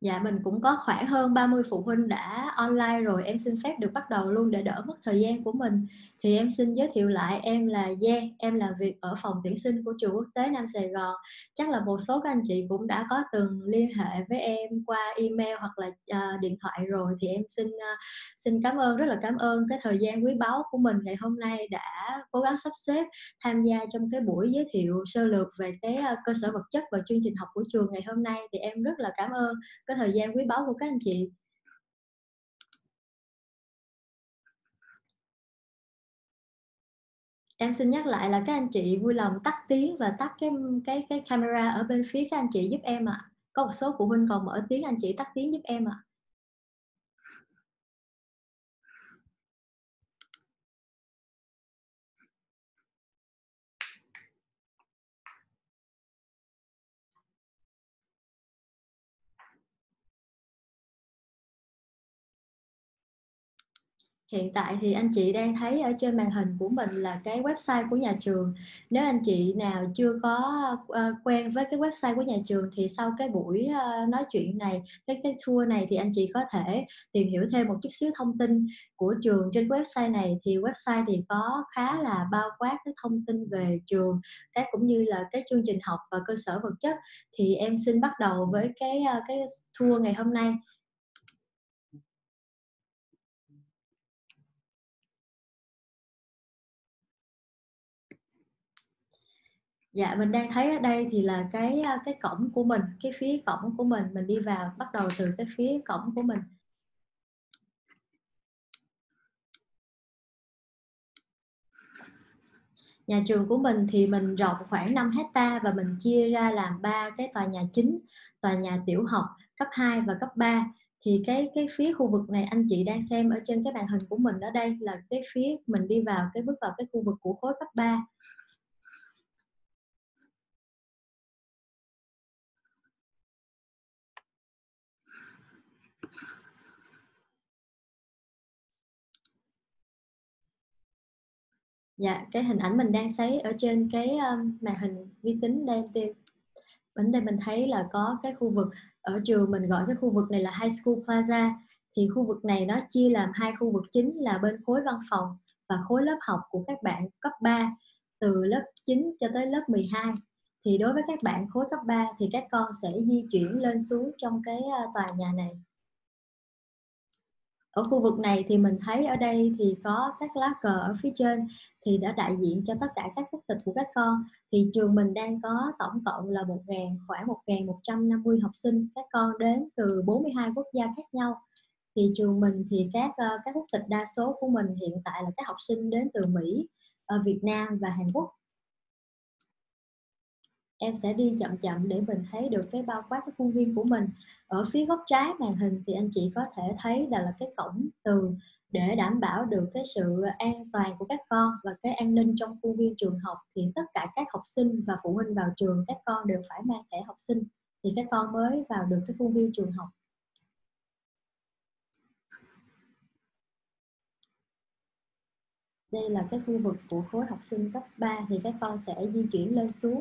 Dạ, mình cũng có khoảng hơn 30 phụ huynh đã online rồi, em xin phép được bắt đầu luôn để đỡ mất thời gian của mình. Thì em xin giới thiệu lại, em là Giang, em làm việc ở phòng tuyển sinh của trường quốc tế Nam Sài Gòn. Chắc là một số các anh chị cũng đã có từng liên hệ với em qua email hoặc là điện thoại rồi, thì em xin cảm ơn, rất là cảm ơn cái thời gian quý báu của mình ngày hôm nay đã cố gắng sắp xếp tham gia trong cái buổi giới thiệu sơ lược về cái cơ sở vật chất và chương trình học của trường ngày hôm nay. Thì em rất là cảm ơn cái thời gian quý báu của các anh chị. Em xin nhắc lại là các anh chị vui lòng tắt tiếng và tắt cái camera ở bên phía các anh chị giúp em ạ. Có một số phụ huynh còn mở tiếng, anh chị tắt tiếng giúp em ạ. Hiện tại thì anh chị đang thấy ở trên màn hình của mình là cái website của nhà trường. Nếu anh chị nào chưa có quen với cái website của nhà trường thì sau cái buổi nói chuyện này, cái tour này, thì anh chị có thể tìm hiểu thêm một chút xíu thông tin của trường trên website này. Thì website thì có khá là bao quát cái thông tin về trường, cái cũng như là cái chương trình học và cơ sở vật chất. Thì em xin bắt đầu với cái tour ngày hôm nay. Dạ, mình đang thấy ở đây thì là cái cổng của mình, cái phía cổng của mình đi vào bắt đầu từ cái phía cổng của mình. Nhà trường của mình thì mình rộng khoảng 5 hecta và mình chia ra làm 3 cái tòa nhà chính, tòa nhà tiểu học, cấp 2 và cấp 3. Thì cái phía khu vực này anh chị đang xem ở trên cái màn hình của mình ở đây là cái phía mình đi vào, cái bước vào cái khu vực của khối cấp 3. Dạ, cái hình ảnh mình đang thấy ở trên cái màn hình vi tính đây, bên đây mình thấy là có cái khu vực ở trường mình gọi cái khu vực này là High School Plaza. Thì khu vực này nó chia làm hai khu vực chính là bên khối văn phòng và khối lớp học của các bạn cấp 3 từ lớp 9 cho tới lớp 12. Thì đối với các bạn khối cấp 3 thì các con sẽ di chuyển lên xuống trong cái tòa nhà này. Ở khu vực này thì mình thấy ở đây thì có các lá cờ ở phía trên thì đã đại diện cho tất cả các quốc tịch của các con. Thì trường mình đang có tổng cộng là khoảng 1.150 học sinh, các con đến từ 42 quốc gia khác nhau. Thì trường mình thì các quốc tịch đa số của mình hiện tại là các học sinh đến từ Mỹ, Việt Nam và Hàn Quốc. Em sẽ đi chậm chậm để mình thấy được cái bao quát cái khuôn viên của mình. Ở phía góc trái màn hình thì anh chị có thể thấy là cái cổng tường để đảm bảo được cái sự an toàn của các con và cái an ninh trong khuôn viên trường học. Thì tất cả các học sinh và phụ huynh vào trường, các con đều phải mang thẻ học sinh thì các con mới vào được cái khuôn viên trường học. Đây là cái khu vực của khối học sinh cấp 3 thì các con sẽ di chuyển lên xuống,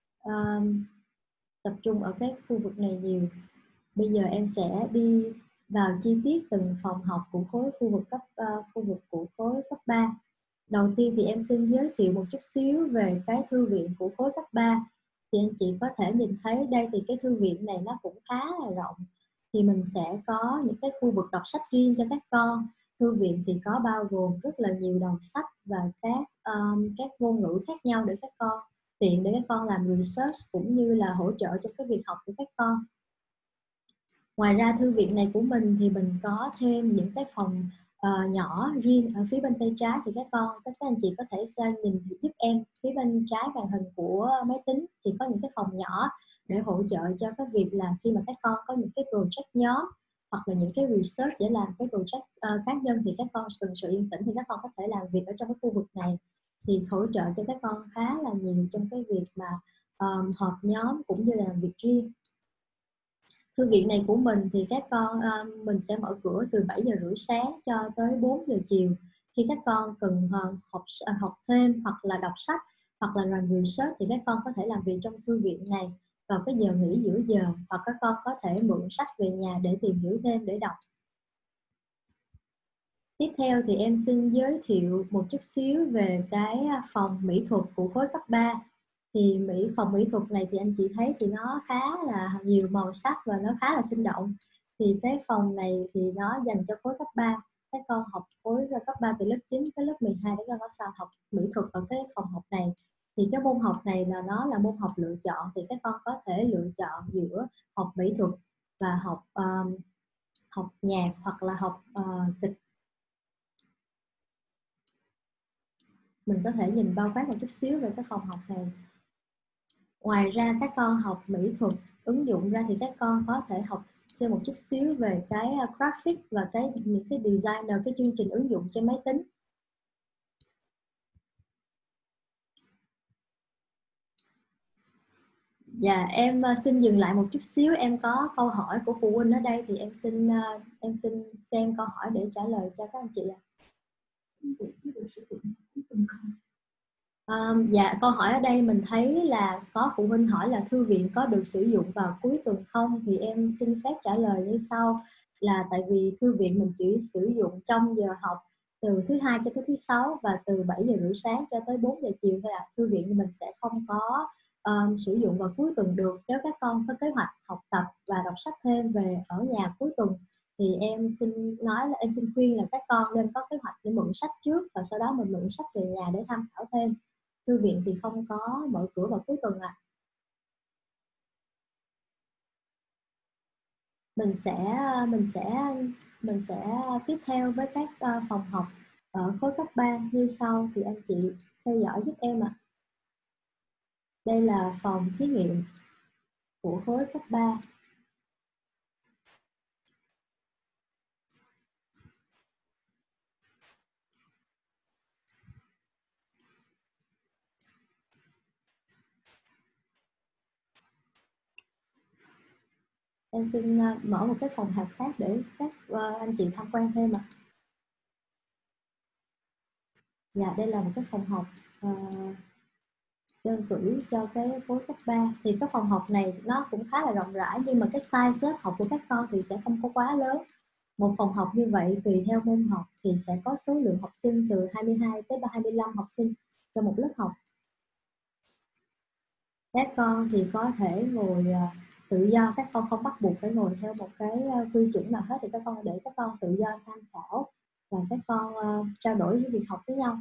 tập trung ở cái khu vực này nhiều. Bây giờ em sẽ đi vào chi tiết từng phòng học của khu vực của khối cấp 3. Đầu tiên thì em xin giới thiệu một chút xíu về cái thư viện của khối cấp 3. Thì anh chị có thể nhìn thấy đây thì cái thư viện này nó cũng khá là rộng. Thì mình sẽ có những cái khu vực đọc sách riêng cho các con. Thư viện thì có bao gồm rất là nhiều đầu sách và các ngôn ngữ khác nhau để các con tiện để các con làm research cũng như là hỗ trợ cho cái việc học của các con. Ngoài ra thư viện này của mình thì mình có thêm những cái phòng nhỏ riêng ở phía bên tay trái. Thì các anh chị có thể nhìn giúp em phía bên trái màn hình của máy tính thì có những cái phòng nhỏ để hỗ trợ cho cái việc là khi mà các con có những cái project nhóm hoặc là những cái research để làm cái project cá nhân thì các con cần sự yên tĩnh thì các con có thể làm việc ở trong cái khu vực này, thì hỗ trợ cho các con khá là nhiều trong cái việc mà họp nhóm cũng như là làm việc riêng. Thư viện này của mình thì mình sẽ mở cửa từ 7 giờ rưỡi sáng cho tới 4 giờ chiều. Khi các con cần học thêm hoặc là đọc sách hoặc là làm research thì các con có thể làm việc trong thư viện này. vào cái giờ nghỉ giữa giờ, hoặc các con có thể mượn sách về nhà để tìm hiểu thêm để đọc. Tiếp theo thì em xin giới thiệu một chút xíu về cái phòng mỹ thuật của khối cấp 3. Thì phòng mỹ thuật này thì anh chị thấy thì nó khá là nhiều màu sắc và nó khá là sinh động. Thì cái phòng này thì nó dành cho khối cấp 3. Các con học khối cấp 3 từ lớp 9 tới lớp 12 để các con sao học mỹ thuật ở cái phòng học này. Thì cái môn học này là nó là môn học lựa chọn, thì các con có thể lựa chọn giữa học mỹ thuật và học nhạc hoặc là học kịch. Mình có thể nhìn bao quát một chút xíu về cái phòng học này. Ngoài ra các con học mỹ thuật ứng dụng ra thì các con có thể học thêm một chút xíu về cái graphic và những cái designer, cái chương trình ứng dụng trên máy tính. Dạ, em xin dừng lại một chút xíu, em có câu hỏi của phụ huynh ở đây thì em xin xem câu hỏi để trả lời cho các anh chị ạ. Dạ, câu hỏi ở đây mình thấy là có phụ huynh hỏi là thư viện có được sử dụng vào cuối tuần không? Thì em xin phép trả lời như sau, là tại vì thư viện mình chỉ sử dụng trong giờ học từ thứ Hai cho tới thứ Sáu và từ 7 giờ rưỡi sáng cho tới 4 giờ chiều thôi ạ. Thư viện thì mình sẽ không có sử dụng vào cuối tuần được. Nếu các con có kế hoạch học tập và đọc sách thêm về ở nhà cuối tuần thì em xin khuyên là các con nên có kế hoạch để mượn sách trước và sau đó mình mượn sách về nhà để tham khảo thêm. Thư viện thì không có mở cửa vào cuối tuần ạ. Mình sẽ tiếp theo với các phòng học ở khối cấp 3 như sau, thì anh chị theo dõi giúp em ạ. Đây là phòng thí nghiệm của khối cấp 3. Em xin mở một cái phòng học khác để các anh chị tham quan thêm ạ. Dạ, đây là một cái phòng học đơn cử cho cái khối cấp 3. Thì cái phòng học này nó cũng khá là rộng rãi, nhưng mà cái size lớp học của các con thì sẽ không có quá lớn. Một phòng học như vậy tùy theo môn học thì sẽ có số lượng học sinh từ 22 tới 25 học sinh cho một lớp học. Các con thì có thể ngồi tự do, các con không bắt buộc phải ngồi theo một cái quy chuẩn nào hết, thì các con để các con tự do tham khảo và các con trao đổi những việc học với nhau.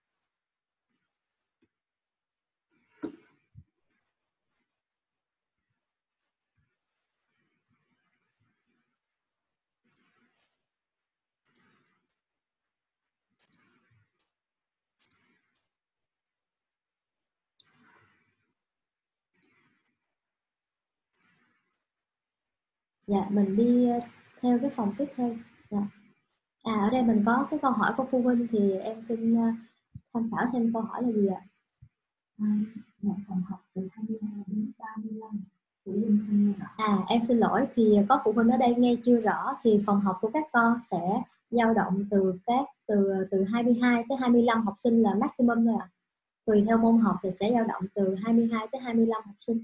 Dạ, mình đi theo cái phòng tiếp theo. Dạ. Ở đây mình có cái câu hỏi của phụ huynh thì em xin tham khảo thêm câu hỏi là gì ạ? Phòng học từ 22 đến 35. Em xin lỗi, thì có phụ huynh ở đây nghe chưa rõ, thì phòng học của các con sẽ dao động từ 22 tới 25 học sinh là maximum thôi ạ. Tùy theo môn học thì sẽ dao động từ 22 tới 25 học sinh.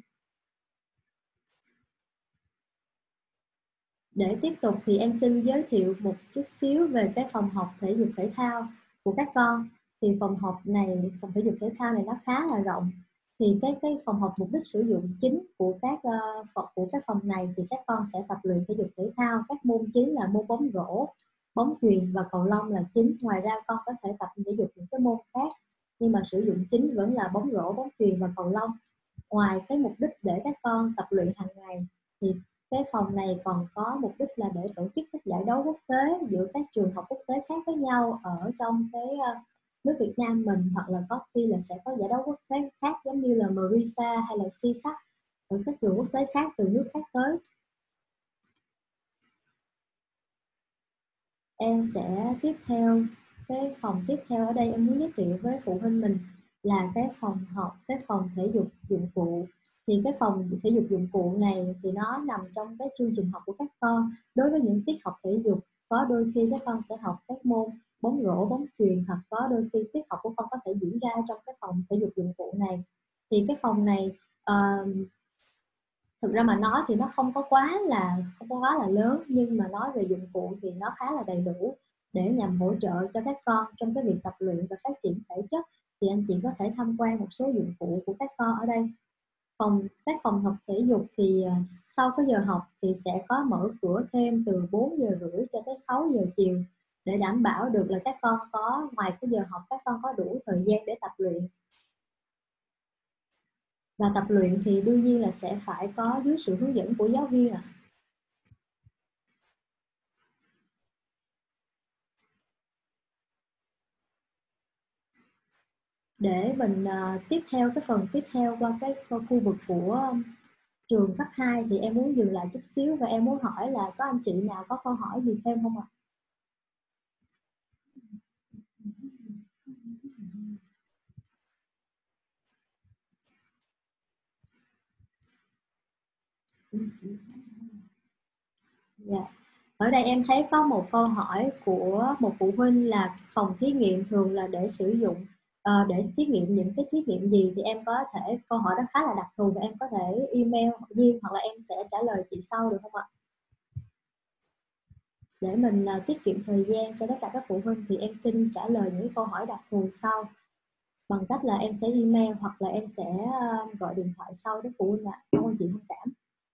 Để tiếp tục thì em xin giới thiệu một chút xíu về cái phòng học thể dục thể thao của các con. Thì phòng thể dục thể thao này nó khá là rộng. Thì cái phòng học mục đích sử dụng chính của các phòng này thì các con sẽ tập luyện thể dục thể thao. Các môn chính là môn bóng rổ, bóng chuyền và cầu lông là chính. Ngoài ra con có thể tập thể dục những cái môn khác, nhưng mà sử dụng chính vẫn là bóng rổ, bóng chuyền và cầu lông. Ngoài cái mục đích để các con tập luyện hàng ngày thì cái phòng này còn có mục đích là để tổ chức các giải đấu quốc tế giữa các trường học quốc tế khác với nhau ở trong cái nước Việt Nam mình, hoặc là có khi là sẽ có giải đấu quốc tế khác giống như là Marisa hay là CSAC ở các trường quốc tế khác từ nước khác tới. Em sẽ tiếp theo, cái phòng tiếp theo ở đây em muốn giới thiệu với phụ huynh mình là cái phòng thể dục dụng cụ. Thì cái phòng thể dục dụng cụ này thì nó nằm trong cái chương trình học của các con. Đối với những tiết học thể dục, có đôi khi các con sẽ học các môn bóng rổ, bóng chuyền, hoặc có đôi khi tiết học của con có thể diễn ra trong cái phòng thể dục dụng cụ này. Thì cái phòng này Thực ra mà nói thì nó không có quá là lớn, nhưng mà nói về dụng cụ thì nó khá là đầy đủ để nhằm hỗ trợ cho các con trong cái việc tập luyện và phát triển thể chất. Thì anh chị có thể tham quan một số dụng cụ của các con ở đây. Các phòng học thể dục thì sau cái giờ học thì sẽ có mở cửa thêm từ 4 giờ rưỡi cho tới 6 giờ chiều, để đảm bảo được là các con có, ngoài cái giờ học, các con có đủ thời gian để tập luyện. Và tập luyện thì đương nhiên là sẽ phải có dưới sự hướng dẫn của giáo viên ạ. Để mình tiếp theo cái phần tiếp theo qua cái khu vực của trường cấp 2 thì em muốn dừng lại chút xíu và em muốn hỏi là có anh chị nào có câu hỏi gì thêm không ạ? Dạ. Ở đây em thấy có một câu hỏi của một phụ huynh là phòng thí nghiệm thường là để sử dụng để thí nghiệm những cái thí nghiệm gì, thì em có thể, câu hỏi đó khá là đặc thù và em có thể email riêng hoặc là em sẽ trả lời chị sau được không ạ? Để mình tiết kiệm thời gian cho tất cả các phụ huynh thì em xin trả lời những câu hỏi đặc thù sau bằng cách là em sẽ email hoặc là em sẽ gọi điện thoại sau đến phụ huynh ạ. Cảm ơn chị thông cảm.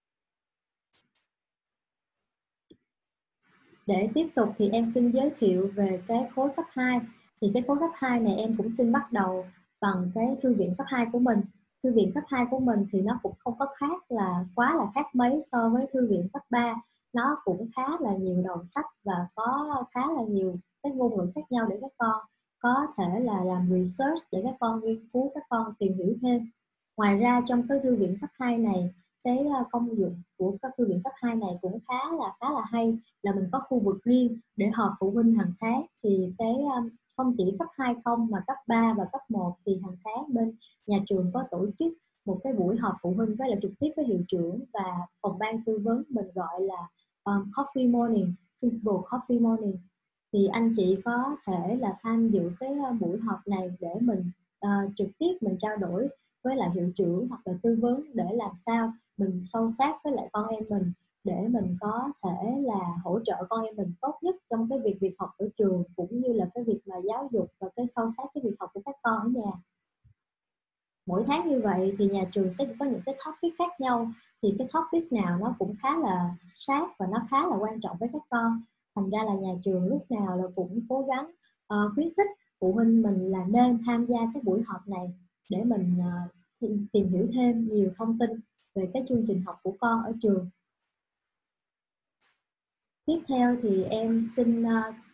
Để tiếp tục thì em xin giới thiệu về cái khối cấp 2. Thì cái khối cấp 2 này em cũng xin bắt đầu bằng cái thư viện cấp 2 của mình. Thư viện cấp 2 của mình thì nó cũng không có quá là khác mấy so với thư viện cấp 3. Nó cũng khá là nhiều đầu sách và có khá là nhiều cái ngôn ngữ khác nhau để các con có thể là làm research, để các con nghiên cứu, các con tìm hiểu thêm. Ngoài ra trong cái thư viện cấp 2 này, cái công dụng của các thư viện cấp 2 này cũng khá là hay, là mình có khu vực riêng để họp phụ huynh hàng tháng. Thì cái không chỉ cấp 2 không mà cấp 3 và cấp 1 thì hàng tháng bên nhà trường có tổ chức một cái buổi họp phụ huynh với là trực tiếp với hiệu trưởng và phòng ban tư vấn, mình gọi là coffee morning, principal coffee morning. Thì anh chị có thể là tham dự cái buổi họp này để mình trực tiếp mình trao đổi với lại hiệu trưởng hoặc là tư vấn để làm sao mình sâu sát với lại con em mình, để mình có thể là hỗ trợ con em mình tốt nhất trong cái việc học ở trường, cũng như là cái việc mà giáo dục và cái sâu sát cái việc học của các con ở nhà. Mỗi tháng như vậy thì nhà trường sẽ có những cái topic khác nhau, thì cái topic nào nó cũng khá là sát và nó khá là quan trọng với các con. Thành ra là nhà trường lúc nào là cũng cố gắng khuyến khích phụ huynh mình là nên tham gia cái buổi họp này để mình tìm hiểu thêm nhiều thông tin về cái chương trình học của con ở trường. Tiếp theo thì em xin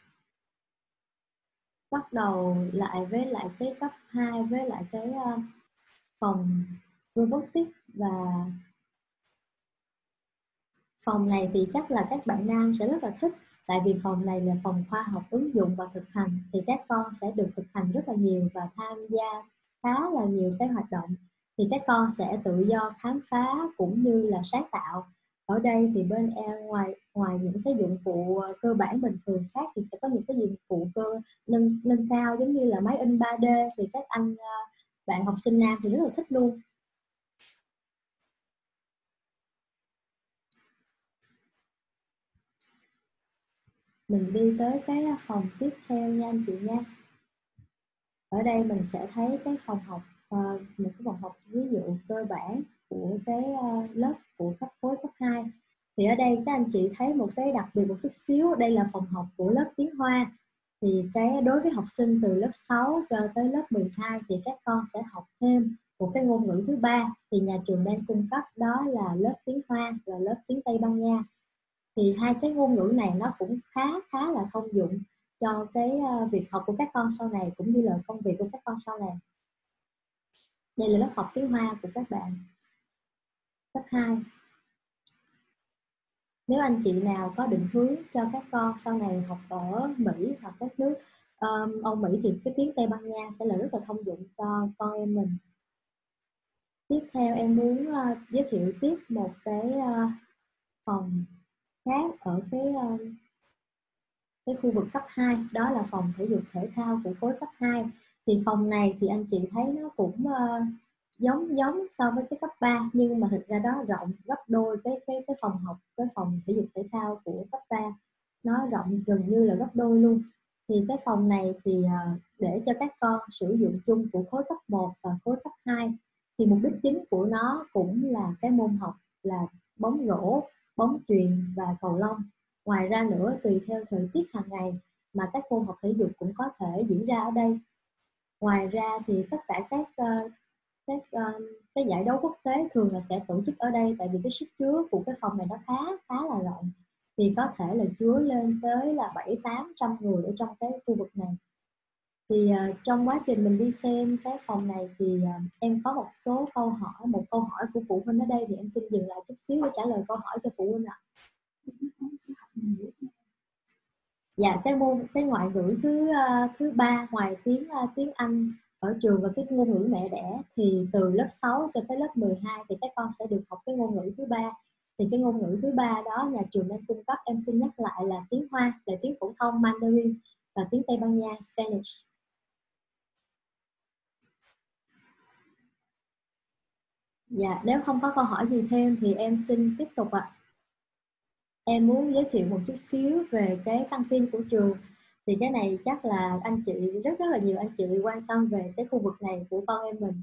bắt đầu lại với lại cái cấp 2 với lại cái phòng robotics. Và phòng này thì chắc là các bạn nam sẽ rất là thích, tại vì phòng này là phòng khoa học ứng dụng và thực hành, thì các con sẽ được thực hành rất là nhiều và tham gia khá là nhiều cái hoạt động. Thì các con sẽ tự do khám phá cũng như là sáng tạo. Ở đây thì bên em ngoài những cái dụng cụ cơ bản bình thường khác thì sẽ có những cái dụng cụ nâng cao, giống như là máy in 3D, thì các anh bạn học sinh nam thì rất là thích luôn. Mình đi tới cái phòng tiếp theo nha anh chị nha. Ở đây mình sẽ thấy cái phòng học, một cái phòng học ví dụ cơ bản của cái lớp của khối cấp 2. Thì ở đây các anh chị thấy một cái đặc biệt một chút xíu, đây là phòng học của lớp tiếng Hoa. Thì đối với học sinh từ lớp 6 cho tới lớp 12 thì các con sẽ học thêm một cái ngôn ngữ thứ ba, thì nhà trường đang cung cấp, đó là lớp tiếng Hoa và lớp tiếng Tây Ban Nha. Thì hai cái ngôn ngữ này nó cũng khá là thông dụng cho cái việc học của các con sau này, cũng như là công việc của các con sau này. Đây là lớp học tiếng Hoa của các bạn cấp 2. Nếu anh chị nào có định hướng cho các con sau này học ở Mỹ hoặc các nước Âu Mỹ thì cái tiếng Tây Ban Nha sẽ là rất là thông dụng cho con em mình. Tiếp theo em muốn giới thiệu tiếp một cái phòng khác ở cái khu vực cấp 2, đó là phòng thể dục thể thao của khối cấp 2. Thì phòng này thì anh chị thấy nó cũng giống so với cái cấp 3, nhưng mà thực ra đó rộng gấp đôi cái phòng học, cái phòng thể dục thể thao của cấp 3, nó rộng gần như là gấp đôi luôn. Thì cái phòng này thì để cho các con sử dụng chung của khối cấp 1 và khối cấp 2. Thì mục đích chính của nó cũng là cái môn học là bóng rổ, bóng chuyền và cầu lông. Ngoài ra nữa, tùy theo thời tiết hàng ngày mà các môn học thể dục cũng có thể diễn ra ở đây. Ngoài ra thì tất cả các cái giải đấu quốc tế thường là sẽ tổ chức ở đây, tại vì cái sức chứa của cái phòng này nó khá là rộng, thì có thể là chứa lên tới là 700-800 người ở trong cái khu vực này. Thì trong quá trình mình đi xem cái phòng này thì em có một số câu hỏi, một câu hỏi của phụ huynh ở đây, thì em xin dừng lại chút xíu để trả lời câu hỏi cho phụ huynh ạ. Dạ, cái ngoại ngữ thứ ba ngoài tiếng Anh ở trường và cái ngôn ngữ mẹ đẻ, thì từ lớp 6 cho tới lớp 12 thì các con sẽ được học cái ngôn ngữ thứ ba. Thì cái ngôn ngữ thứ ba đó nhà trường đang cung cấp, em xin nhắc lại, là tiếng Hoa, là tiếng phổ thông Mandarin, và tiếng Tây Ban Nha Spanish. Dạ, nếu không có câu hỏi gì thêm thì em xin tiếp tục ạ. Em muốn giới thiệu một chút xíu về cái căng tin của trường. Thì cái này chắc là anh chị rất là nhiều anh chị quan tâm về cái khu vực này của con em mình.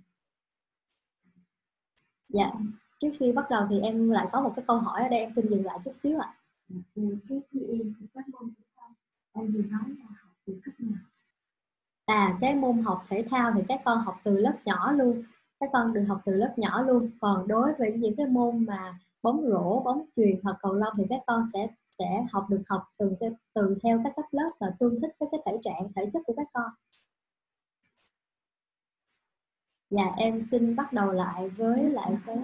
Dạ, trước khi bắt đầu thì em lại có một cái câu hỏi ở đây, em xin dừng lại chút xíu ạ. Cái PE của các môn thể thao, em vừa nói là học từ cấp nào? Cái môn học thể thao thì các con học từ lớp nhỏ luôn, các con được học từ lớp nhỏ luôn. Còn đối với những cái môn mà bóng rổ, bóng chuyền hoặc cầu lông thì các con sẽ học từ theo các cấp lớp và tương thích với cái thể trạng, thể chất của các con. Dạ, em xin bắt đầu lại với lại cái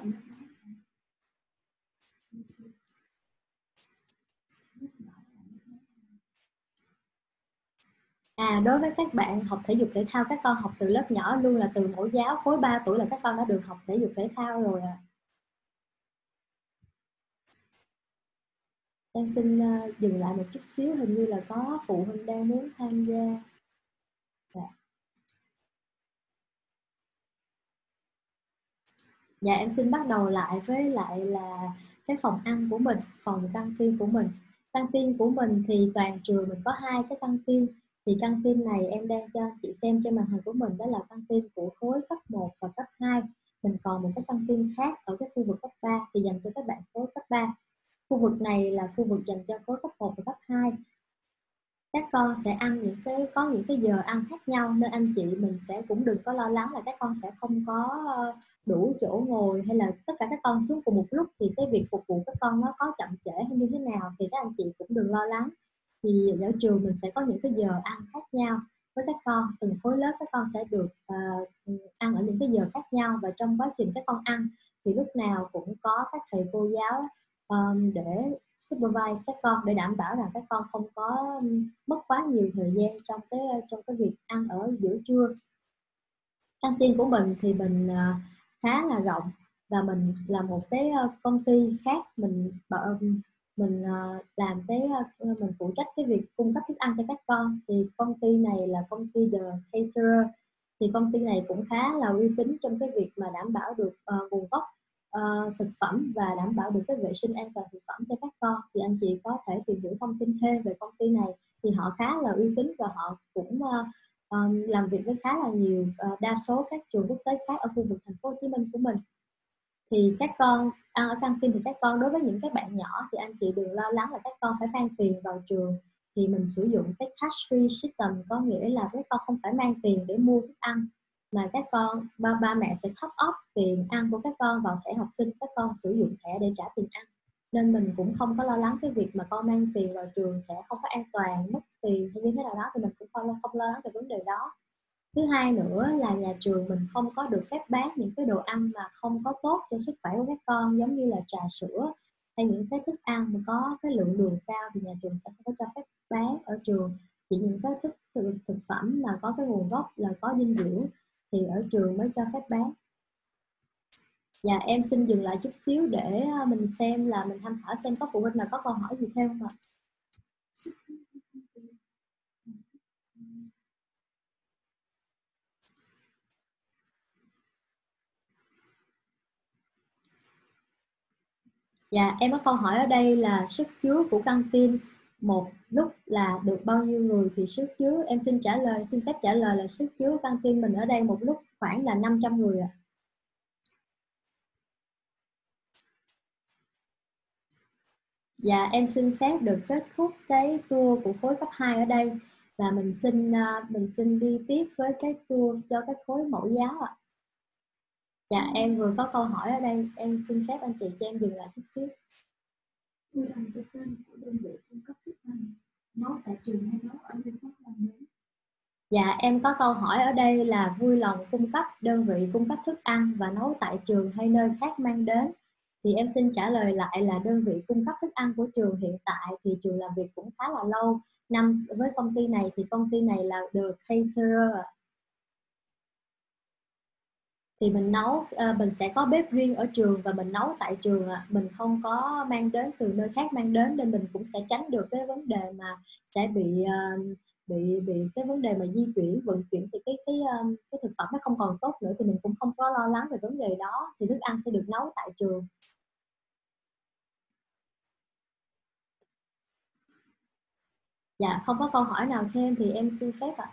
đối với các bạn học thể dục thể thao, các con học từ lớp nhỏ luôn, là từ mẫu giáo khối 3 tuổi là các con đã được học thể dục thể thao rồi ạ. Em xin dừng lại một chút xíu, hình như là có phụ huynh đang muốn tham gia. Dạ. Dạ, em xin bắt đầu lại với lại là cái phòng ăn của mình, phòng căng tin của mình. Căng tin của mình thì toàn trường mình có 2 cái căng tin. Thì căng tin này em đang cho chị xem trên màn hình của mình, đó là căng tin của khối cấp 1 và cấp 2. Mình còn một cái căng tin khác ở cái khu vực cấp 3 thì dành cho các bạn khối cấp 3. Khu vực này là khu vực dành cho khối cấp 1 và cấp 2. Các con sẽ ăn có những cái giờ ăn khác nhau, nên anh chị mình sẽ cũng đừng có lo lắng là các con sẽ không có đủ chỗ ngồi, hay là tất cả các con xuống cùng một lúc thì cái việc phục vụ các con nó có chậm trễ hay như thế nào, thì các anh chị cũng đừng lo lắng. Thì ở trường mình sẽ có những cái giờ ăn khác nhau với các con, từng khối lớp các con sẽ được ăn ở những cái giờ khác nhau. Và trong quá trình các con ăn thì lúc nào cũng có các thầy cô giáo để supervise các con, để đảm bảo rằng các con không có mất quá nhiều thời gian trong cái việc ăn ở giữa trưa. Căng tin của mình thì mình khá là rộng, và mình là một cái công ty khác, mình làm mình phụ trách cái việc cung cấp thức ăn cho các con. Thì công ty này là công ty The Caterer. Thì công ty này cũng khá là uy tín trong cái việc mà đảm bảo được nguồn gốc thực phẩm và đảm bảo được cái vệ sinh an toàn thực phẩm cho các con. Thì anh chị có thể tìm hiểu thông tin thêm về công ty này, thì họ khá là uy tín và họ cũng làm việc với khá là nhiều đa số các trường quốc tế khác ở khu vực thành phố Hồ Chí Minh của mình. Thì các con ăn ở căng tin thì các con, đối với những cái bạn nhỏ thì anh chị đừng lo lắng là các con phải mang tiền vào trường. Thì mình sử dụng cái cash free system, có nghĩa là các con không phải mang tiền để mua thức ăn, mà các con ba mẹ sẽ top up tiền ăn của các con vào thẻ học sinh, các con sử dụng thẻ để trả tiền ăn. Nên mình cũng không có lo lắng cái việc mà con mang tiền vào trường sẽ không có an toàn, mất tiền hay như thế nào đó, thì mình cũng không lo lắng về vấn đề đó. Thứ hai nữa là nhà trường mình không có được phép bán những cái đồ ăn mà không có tốt cho sức khỏe của các con, giống như là trà sữa hay những cái thức ăn mà có cái lượng đường cao, thì nhà trường sẽ không có cho phép bán ở trường. Chỉ những cái thực phẩm mà có cái nguồn gốc là có dinh dưỡng thì ở trường mới cho phép bán. Dạ, em xin dừng lại chút xíu để mình xem, là mình tham khảo xem có phụ huynh nào có câu hỏi gì thêm không ạ? Dạ, em có câu hỏi ở đây là sức chứa của căng tin một lúc là được bao nhiêu người, thì sức chứa em xin trả lời, xin phép trả lời là sức chứa căng tin mình ở đây một lúc khoảng là 500 người ạ. Dạ, em xin phép được kết thúc cái tour của khối cấp 2 ở đây và mình xin đi tiếp với cái tour cho cái khối mẫu giáo ạ. Dạ, em vừa có câu hỏi ở đây, em xin phép anh chị cho em dừng lại chút xíu. Vui lòng cho tên của đơn vị cung cấp thức ăn, nấu tại trường hay nấu ở nơi khác làm đến. Dạ, em có câu hỏi ở đây là vui lòng cung cấp đơn vị cung cấp thức ăn và nấu tại trường hay nơi khác mang đến. Thì em xin trả lời lại là đơn vị cung cấp thức ăn của trường hiện tại thì trường làm việc cũng khá là lâu. Năm với công ty này thì công ty này là The Caterer. Thì mình nấu mình sẽ có bếp riêng ở trường và mình nấu tại trường ạ. Mình không có mang đến từ nơi khác mang đến, nên mình cũng sẽ tránh được cái vấn đề mà sẽ bị cái vấn đề mà di chuyển vận chuyển, thì cái thực phẩm nó không còn tốt nữa, thì mình cũng không có lo lắng về vấn đề đó, thì thức ăn sẽ được nấu tại trường. Dạ, không có câu hỏi nào thêm thì em xin phép ạ.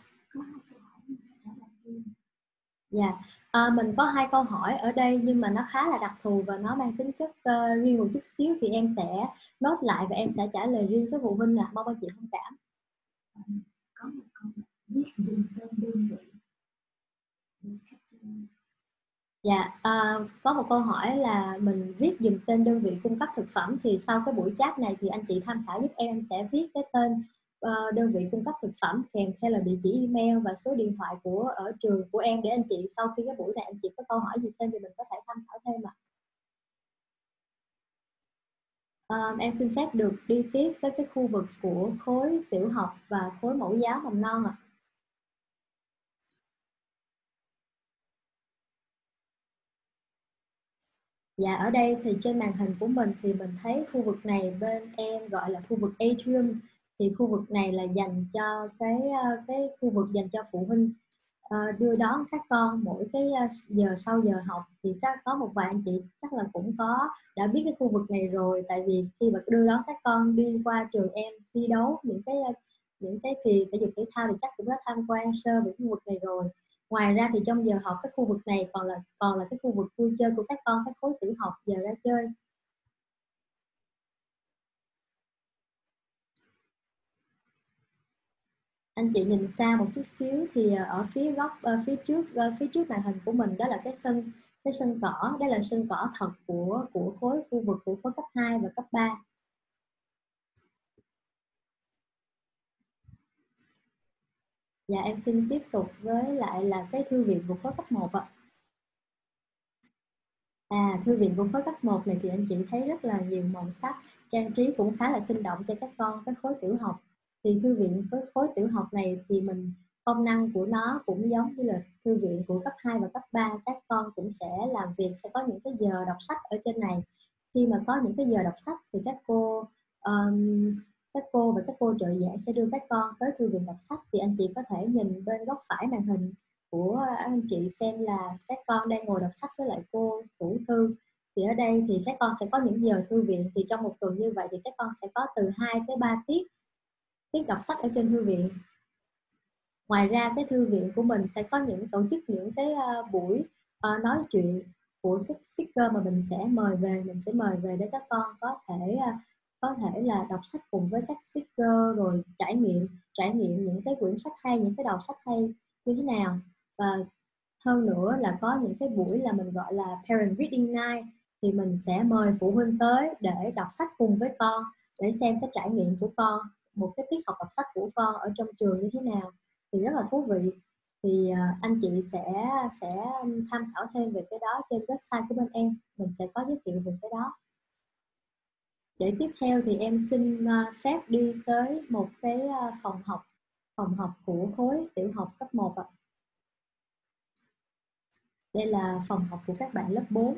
Dạ, mình có hai câu hỏi ở đây nhưng mà nó khá là đặc thù và nó mang tính chất riêng một chút xíu, thì em sẽ nốt lại và em sẽ trả lời riêng cho phụ huynh ạ. Mong anh chị thông cảm. Có một câu viết dùm tên đơn vị. Dạ, có một câu hỏi là mình viết dùm tên đơn vị cung cấp thực phẩm, thì sau cái buổi chat này thì anh chị tham khảo giúp em sẽ viết cái tên đơn vị cung cấp thực phẩm kèm theo là địa chỉ email và số điện thoại của ở trường của em, để anh chị sau khi cái buổi này anh chị có câu hỏi gì thêm thì mình có thể tham khảo thêm ạ. Em xin phép được đi tiếp với cái khu vực của khối tiểu học và khối mẫu giáo mầm non ạ. Dạ, ở đây thì trên màn hình của mình thì mình thấy khu vực này bên em gọi là khu vực atrium, thì khu vực này là dành cho cái khu vực dành cho phụ huynh đưa đón các con mỗi cái giờ sau giờ học. Thì có một vài anh chị chắc là cũng đã biết cái khu vực này rồi, tại vì khi mà đưa đón các con đi qua trường em thi đấu những cái kỳ thể dục thể thao thì chắc cũng đã tham quan sơ về khu vực này rồi. Ngoài ra thì trong giờ học cái khu vực này còn là cái khu vực vui chơi của các con các khối tiểu học giờ ra chơi. Anh chị nhìn xa một chút xíu thì ở phía trước màn hình của mình đó là cái sân cỏ, đó là sân cỏ thật của khu vực của khối cấp 2 và cấp 3. Dạ, em xin tiếp tục với lại là cái thư viện của khối cấp 1 ạ. Thư viện của khối cấp 1 này thì anh chị thấy rất là nhiều màu sắc, trang trí cũng khá là sinh động cho các con các khối tiểu học. Thì thư viện với khối tiểu học này thì công năng của nó cũng giống như là thư viện của cấp 2 và cấp 3. Các con cũng sẽ làm việc, sẽ có những cái giờ đọc sách ở trên này. Khi mà có những cái giờ đọc sách thì các cô và các cô trợ giảng sẽ đưa các con tới thư viện đọc sách. Thì anh chị có thể nhìn bên góc phải màn hình của anh chị xem là các con đang ngồi đọc sách với lại cô thủ thư. Thì ở đây thì các con sẽ có những giờ thư viện, thì trong một tuần như vậy thì các con sẽ có từ 2 tới 3 tiết tiết đọc sách ở trên thư viện. Ngoài ra cái thư viện của mình sẽ có tổ chức những cái buổi nói chuyện của các speaker mà mình sẽ mời về để các con có thể là đọc sách cùng với các speaker, rồi trải nghiệm những cái quyển sách hay, những cái đầu sách hay như thế nào. Và hơn nữa là có những cái buổi là mình gọi là Parent Reading Night, thì mình sẽ mời phụ huynh tới để đọc sách cùng với con, để xem cái trải nghiệm của con, một cái tiết học đọc sách của con ở trong trường như thế nào, thì rất là thú vị. Thì anh chị sẽ tham khảo thêm về cái đó trên website của bên em, mình sẽ có giới thiệu về cái đó. Để tiếp theo thì em xin phép đi tới một cái phòng học của khối tiểu học cấp 1 ạ. Đây là phòng học của các bạn lớp 4.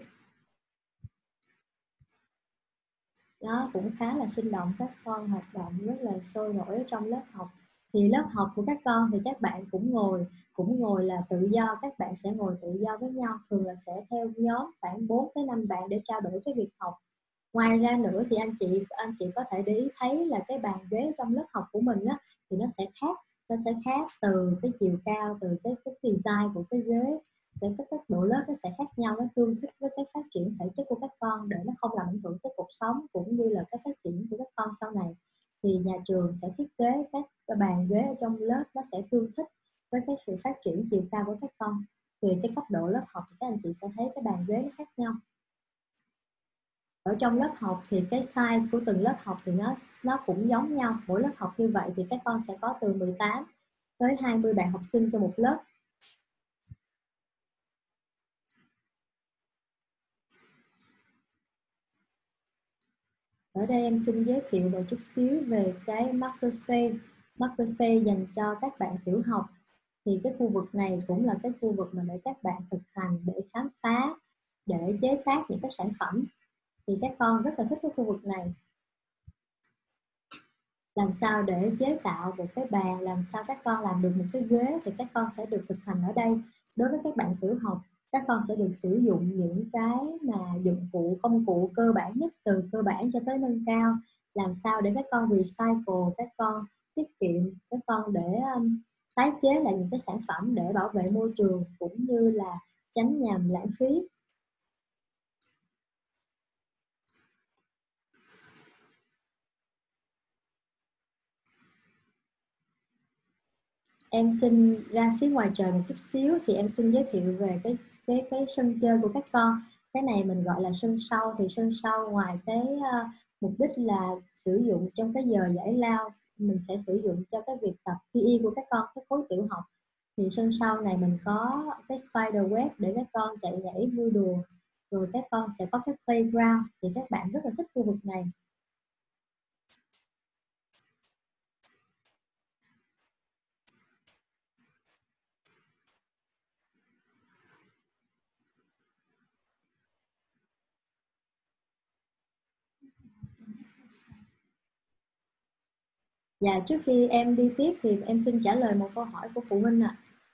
Nó cũng khá là sinh động, các con hoạt động rất là sôi nổi ở trong lớp học. Thì lớp học của các con thì các bạn cũng ngồi là tự do, các bạn sẽ ngồi tự do với nhau, thường là sẽ theo nhóm khoảng 4 tới 5 bạn để trao đổi cái việc học. Ngoài ra nữa thì anh chị có thể để ý thấy là cái bàn ghế trong lớp học của mình á, thì nó sẽ khác từ cái chiều cao, từ cái design của cái ghế, sẽ các độ lớp nó sẽ khác nhau, nó tương thích với cái phát triển thể chất của các con để nó không làm ảnh hưởng tới cuộc sống cũng như là cái phát triển của các con sau này. Thì nhà trường sẽ thiết kế các bàn ghế ở trong lớp nó sẽ tương thích với cái sự phát triển chiều cao của các con. Tùy cái cấp độ lớp học thì các anh chị sẽ thấy cái bàn ghế nó khác nhau. Ở trong lớp học thì cái size của từng lớp học thì nó cũng giống nhau. Mỗi lớp học như vậy thì các con sẽ có từ 18 tới 20 bạn học sinh cho một lớp. Ở đây em xin giới thiệu một chút xíu về cái makerspace. Makerspace dành cho các bạn tiểu học. Thì cái khu vực này cũng là cái khu vực mà để các bạn thực hành, để khám phá, để chế tác những cái sản phẩm. Thì các con rất là thích cái khu vực này. Làm sao để chế tạo một cái bàn, làm sao các con làm được một cái ghế thì các con sẽ được thực hành ở đây. Đối với các bạn tiểu học, các con sẽ được sử dụng những cái mà dụng cụ, công cụ cơ bản nhất, từ cơ bản cho tới nâng cao. Làm sao để các con recycle, các con tiết kiệm, các con để tái chế lại những cái sản phẩm để bảo vệ môi trường cũng như là tránh nhằm lãng phí. Em xin ra phía ngoài trời một chút xíu thì em xin giới thiệu về cái sân chơi của các con. Cái này mình gọi là sân sau. Thì sân sau ngoài cái mục đích là sử dụng trong cái giờ giải lao, mình sẽ sử dụng cho cái việc tập PE của các con cái khối tiểu học. Thì sân sau này mình có cái spider web để các con chạy nhảy vui đùa, rồi các con sẽ có cái playground, thì các bạn rất là thích khu vực này. Và trước khi em đi tiếp thì em xin trả lời một câu hỏi của phụ huynh ạ.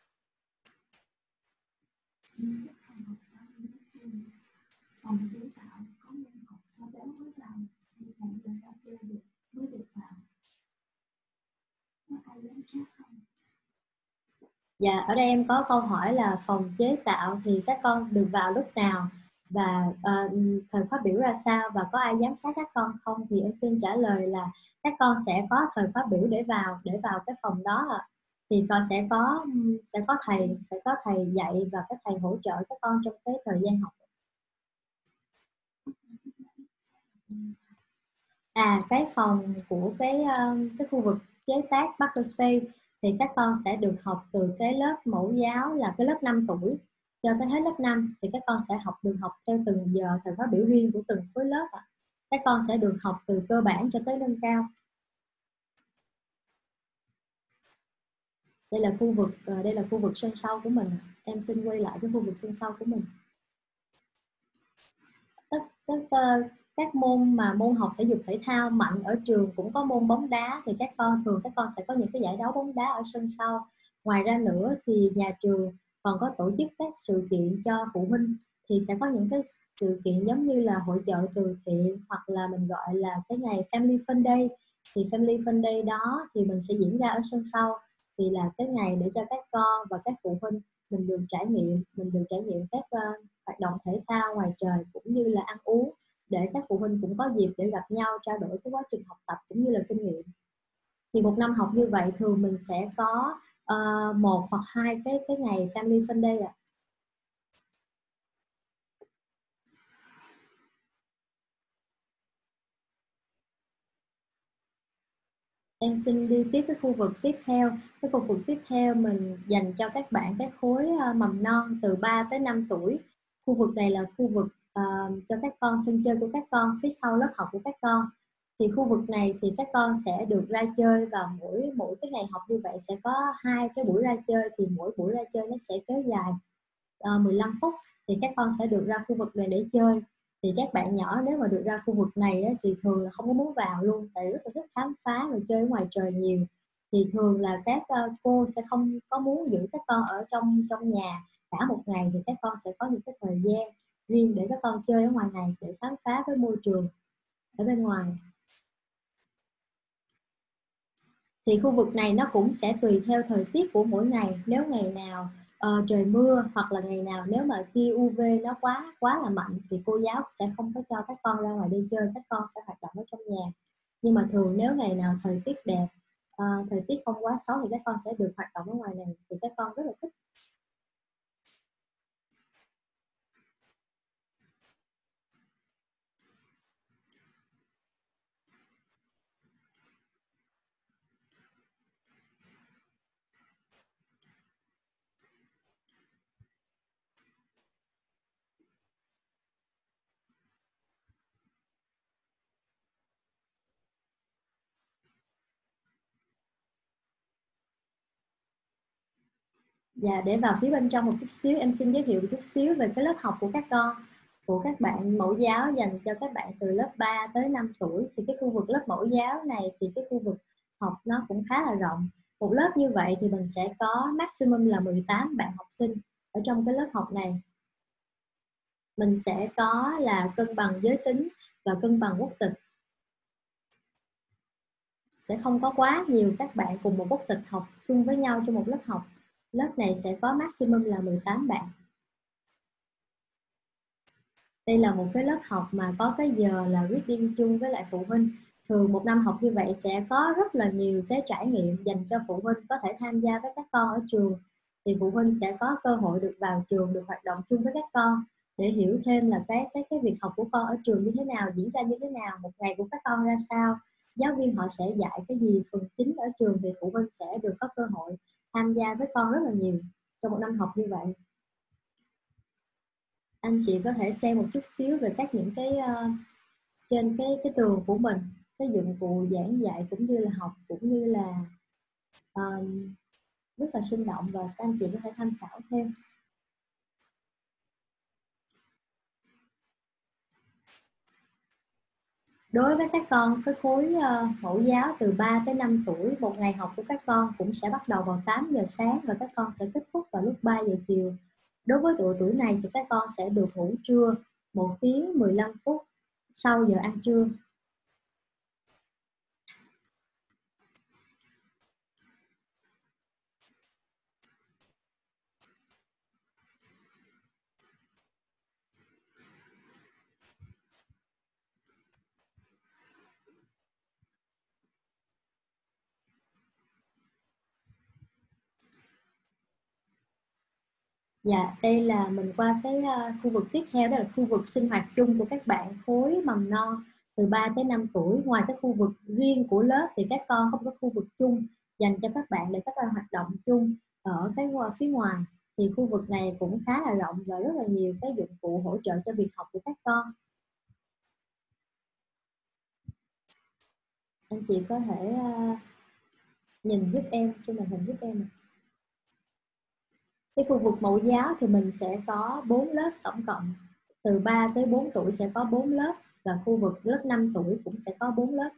Phòng chế tạo có môn học cho bé mới vào thì phải giờ ra chơi được mới được vào. Có ai giám sát không? Dạ, ở đây em có câu hỏi là phòng chế tạo thì các con được vào lúc nào và thời khóa biểu ra sao và có ai giám sát các con không? Thì em xin trả lời là các con sẽ có thời khóa biểu để vào cái phòng đó ạ. Thì con sẽ có thầy dạy và các thầy hỗ trợ các con trong cái thời gian học. Cái phòng của cái khu vực chế tác Makerspace thì các con sẽ được học từ cái lớp mẫu giáo là cái lớp 5 tuổi cho tới hết lớp 5, thì các con sẽ được học theo từng giờ thời khóa biểu riêng của từng khối lớp ạ. Các con sẽ được học từ cơ bản cho tới nâng cao. Đây là khu vực sân sau của mình. Em xin quay lại cái khu vực sân sau của mình. Các môn học thể dục thể thao mạnh ở trường cũng có môn bóng đá, thì các con sẽ có những cái giải đấu bóng đá ở sân sau. Ngoài ra nữa thì nhà trường còn có tổ chức các sự kiện cho phụ huynh, thì sẽ có những cái sự kiện giống như là hội chợ từ thiện, hoặc là mình gọi là cái ngày Family Fun Day. Thì Family Fun Day đó thì mình sẽ diễn ra ở sân sau, thì là cái ngày để cho các con và các phụ huynh mình được trải nghiệm các hoạt động thể thao ngoài trời cũng như là ăn uống, để các phụ huynh cũng có dịp để gặp nhau, trao đổi cái quá trình học tập cũng như là kinh nghiệm. Thì một năm học như vậy thường mình sẽ có một hoặc hai cái ngày Family Fun Day ạ. Em xin đi tiếp cái khu vực tiếp theo. Cái khu vực tiếp theo mình dành cho các bạn các khối mầm non từ 3 tới 5 tuổi. Khu vực này là khu vực cho các con sân chơi của các con phía sau lớp học của các con. Thì khu vực này thì các con sẽ được ra chơi vào mỗi cái ngày học như vậy sẽ có 2 cái buổi ra chơi, thì mỗi buổi ra chơi nó sẽ kéo dài 15 phút, thì các con sẽ được ra khu vực này để chơi. Thì các bạn nhỏ nếu mà được ra khu vực này á, thì thường là không có muốn vào luôn, tại rất là thích khám phá và chơi ở ngoài trời nhiều. Thì thường là các cô sẽ không có muốn giữ các con ở trong nhà cả một ngày, thì các con sẽ có những cái thời gian riêng để các con chơi ở ngoài này để khám phá với môi trường. ở bên ngoài. Thì khu vực này nó cũng sẽ tùy theo thời tiết của mỗi ngày. Nếu ngày nào trời mưa, hoặc là ngày nào nếu mà tia UV nó quá là mạnh thì cô giáo sẽ không có cho các con ra ngoài đi chơi, các con phải hoạt động ở trong nhà. Nhưng mà thường nếu ngày nào thời tiết đẹp, thời tiết không quá xấu thì các con sẽ được hoạt động ở ngoài này, thì các con rất là thích. Và để vào phía bên trong một chút xíu, em xin giới thiệu một chút xíu về cái lớp học của các con, của các bạn mẫu giáo dành cho các bạn từ lớp 3 tới 5 tuổi. Thì cái khu vực lớp mẫu giáo này thì cái khu vực học nó cũng khá là rộng. Một lớp như vậy thì mình sẽ có maximum là 18 bạn học sinh. Ở trong cái lớp học này mình sẽ có là cân bằng giới tính và cân bằng quốc tịch. Sẽ không có quá nhiều các bạn cùng một quốc tịch học chung với nhau trong một lớp học. Lớp này sẽ có maximum là 18 bạn. Đây là một cái lớp học mà có cái giờ là reading chung với lại phụ huynh. Thường một năm học như vậy sẽ có rất là nhiều cái trải nghiệm dành cho phụ huynh có thể tham gia với các con ở trường. Thì phụ huynh sẽ có cơ hội được vào trường, được hoạt động chung với các con để hiểu thêm là cái việc học của con ở trường như thế nào, diễn ra như thế nào, một ngày của các con ra sao, giáo viên họ sẽ dạy cái gì, phần chính ở trường, thì phụ huynh sẽ được có cơ hội tham gia với con rất là nhiều trong một năm học như vậy. Anh chị có thể xem một chút xíu về những cái trên cái tường của mình, cái dụng cụ giảng dạy cũng như là học, cũng như là rất là sinh động, và các anh chị có thể tham khảo thêm. Đối với các con với khối mẫu giáo từ 3 tới 5 tuổi, một ngày học của các con cũng sẽ bắt đầu vào 8 giờ sáng và các con sẽ kết thúc vào lúc 3 giờ chiều. Đối với độ tuổi này thì các con sẽ được ngủ trưa 1 tiếng 15 phút sau giờ ăn trưa. Dạ, đây là mình qua cái khu vực tiếp theo, đó là khu vực sinh hoạt chung của các bạn khối mầm non từ 3 tới 5 tuổi. Ngoài cái khu vực riêng của lớp thì các con không có khu vực chung dành cho các bạn để các bạn hoạt động chung ở cái phía ngoài. Thì khu vực này cũng khá là rộng và rất là nhiều cái dụng cụ hỗ trợ cho việc học của các con. Anh chị có thể nhìn giúp em trên màn hình giúp em. Cái khu vực mẫu giáo thì mình sẽ có 4 lớp tổng cộng. Từ 3 tới 4 tuổi sẽ có 4 lớp, và khu vực lớp 5 tuổi cũng sẽ có 4 lớp.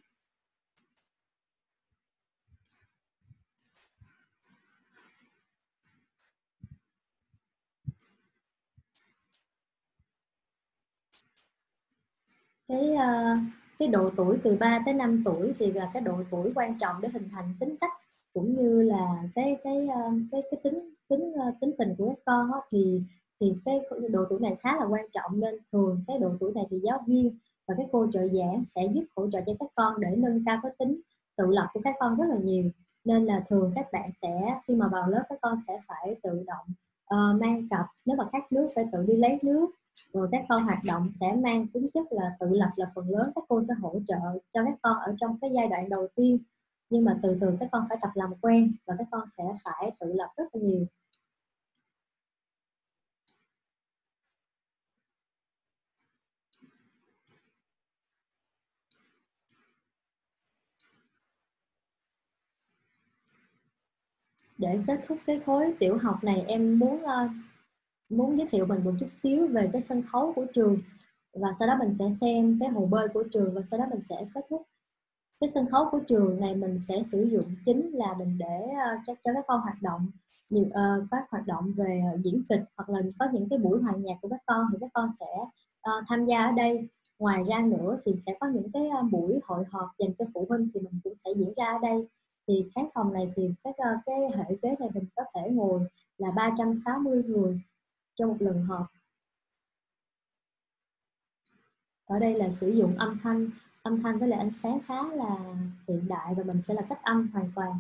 Cái độ tuổi từ 3 tới 5 tuổi thì là cái độ tuổi quan trọng để hình thành tính cách, cũng như là cái tính tình của các con đó, thì cái độ tuổi này khá là quan trọng, nên thường cái độ tuổi này thì giáo viên và cái cô trợ giảng sẽ giúp hỗ trợ cho các con để nâng cao cái tính tự lập của các con rất là nhiều. Nên là thường các bạn sẽ, khi mà vào lớp, các con sẽ phải tự động mang cặp, nếu mà khát nước phải tự đi lấy nước, rồi các con hoạt động sẽ mang tính chất là tự lập là phần lớn. Các cô sẽ hỗ trợ cho các con ở trong cái giai đoạn đầu tiên, nhưng mà từ từ các con phải tập làm quen và các con sẽ phải tự lập rất là nhiều. Để kết thúc cái khối tiểu học này, em muốn giới thiệu mình một chút xíu về cái sân khấu của trường, và sau đó mình sẽ xem cái hồ bơi của trường, và sau đó mình sẽ kết thúc. Cái sân khấu của trường này mình sẽ sử dụng chính là mình để cho các con hoạt động nhiều, các hoạt động về diễn kịch, hoặc là có những cái buổi hòa nhạc của các con thì các con sẽ tham gia ở đây. Ngoài ra nữa thì sẽ có những cái buổi hội họp dành cho phụ huynh thì mình cũng sẽ diễn ra ở đây. Thì khán phòng này thì cái hệ ghế này mình có thể ngồi là 360 người cho một lần họp. Ở đây là sử dụng âm thanh với lại ánh sáng khá là hiện đại, và mình sẽ là cách âm hoàn toàn.